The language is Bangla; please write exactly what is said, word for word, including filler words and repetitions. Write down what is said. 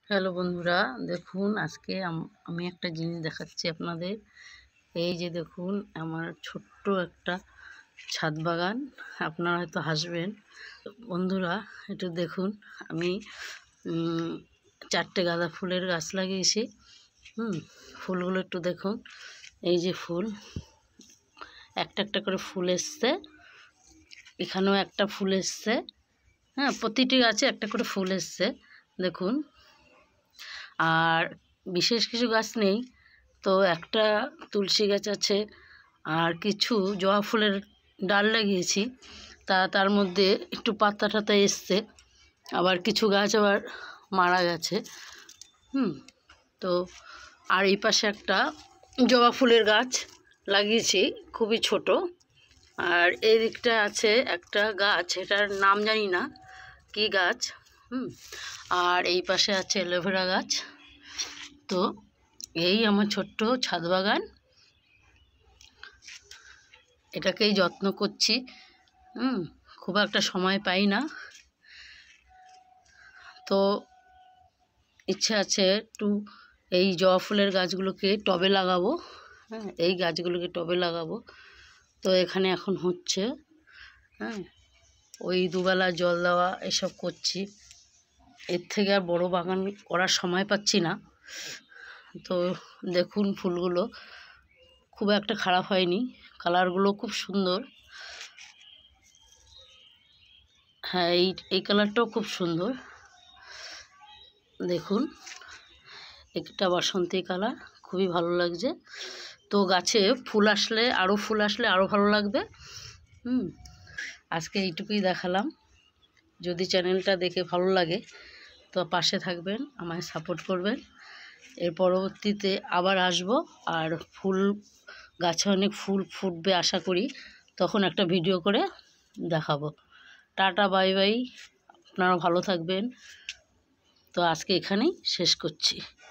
হ্যালো বন্ধুরা, দেখুন আজকে আমি একটা জিনিস দেখাচ্ছি আপনাদের। এই যে দেখুন আমার ছোট্ট একটা ছাদ বাগান। আপনারা হয়তো হাসবেন বন্ধুরা, একটু দেখুন। আমি চারটে গাঁদা ফুলের গাছ লাগিয়েছি। হুম ফুলগুলো একটু দেখুন। এই যে ফুল, একটা একটা করে ফুল এসছে, এখানেও একটা ফুল এসছে। হ্যাঁ, প্রতিটি গাছে একটা করে ফুল এসছে দেখুন। আর বিশেষ কিছু গাছ নেই, তো একটা তুলসী গাছ আছে আর কিছু জবা ফুলের ডাল লাগিয়েছি। তা তার মধ্যে একটু পাতা টাতা এসছে, আবার কিছু গাছ আবার মারা গেছে। হুম তো আর এই পাশে একটা জবা ফুলের গাছ লাগিয়েছি, খুবই ছোট। আর এই দিকটা আছে একটা গাছ, এটার নাম জানি না কি গাছ। হুম আর এই পাশে আছে অ্যালোভেরা গাছ। তো এই আমার ছোট্ট ছাদ বাগান, এটাকেই যত্ন করছি। হুম খুব একটা সময় পাই না, তো ইচ্ছা আছে একটু এই জবা ফুলের গাছগুলোকে টবে লাগাবো। হ্যাঁ, এই গাছগুলোকে টবে লাগাবো। তো এখানে এখন হচ্ছে, হ্যাঁ, ওই দুবেলা জল দেওয়া এসব করছি। এর থেকে আর বড় বাগান করার সময় পাচ্ছি না। তো দেখুন ফুলগুলো খুব একটা খারাপ হয়নি, কালারগুলো খুব সুন্দর। হ্যাঁ, এই এই কালারটাও খুব সুন্দর দেখুন, একটা বাসন্তী কালার, খুবই ভালো লাগছে। তো গাছে ফুল আসলে আরও ফুল আসলে আরও ভালো লাগবে। হুম আজকে এইটুকুই দেখালাম। যদি চ্যানেলটা দেখে ভালো লাগে তো পাশে থাকবেন, আমায় সাপোর্ট করবেন। এর পরবর্তীতে আবার আসব, আর ফুল গাছে অনেক ফুল ফুটবে আশা করি, তখন একটা ভিডিও করে দেখাবো। টাটা, বাই বাই, আপনারা ভালো থাকবেন। তো আজকে এখানেই শেষ করছি।